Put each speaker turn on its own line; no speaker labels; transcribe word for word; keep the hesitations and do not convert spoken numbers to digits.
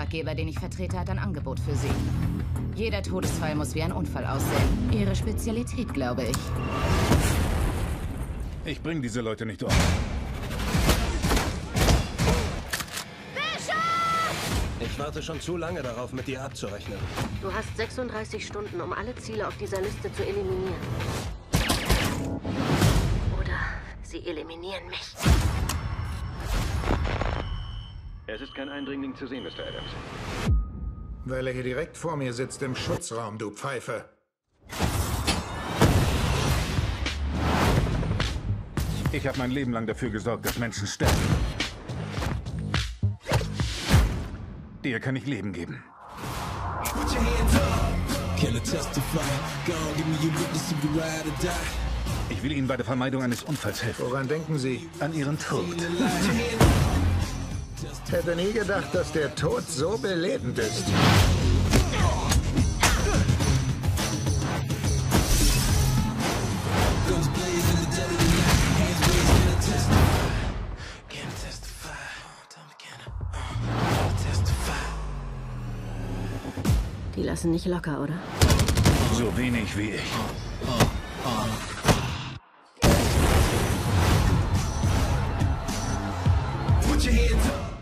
Auftraggeber, den ich vertrete, hat ein Angebot für Sie. Jeder Todesfall muss wie ein Unfall aussehen. Ihre Spezialität, glaube ich.
Ich bringe diese Leute nicht um.
Ich warte schon zu lange darauf, mit dir abzurechnen.
Du hast sechsunddreißig Stunden, um alle Ziele auf dieser Liste zu eliminieren. Oder sie eliminieren mich.
Es ist kein Eindringling zu sehen, Mister Adams.
Weil er hier direkt vor mir sitzt im Schutzraum, du Pfeife.
Ich habe mein Leben lang dafür gesorgt, dass Menschen sterben. Dir kann ich Leben geben. Ich will Ihnen bei der Vermeidung eines Unfalls helfen.
Woran denken Sie?
An Ihren Tod.
Hätte nie gedacht, dass der Tod so belebend ist.
Die lassen nicht locker, oder?
So wenig wie ich.
Put your hands up.